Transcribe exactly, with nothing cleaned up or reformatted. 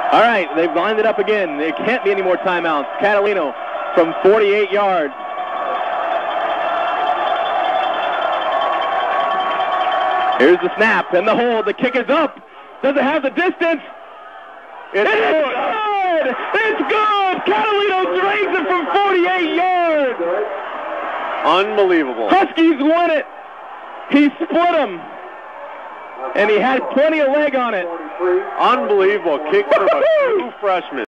All right, they've lined it up again. There can't be any more timeouts. Cattelino from forty-eight yards. Here's the snap and the hold. The kick is up. Does it have the distance? It's it good. good. It's good. Cattelino drains it from forty-eight yards. Unbelievable. Huskies won it. He split them. And he had plenty of leg on it. Unbelievable kick from a true freshman.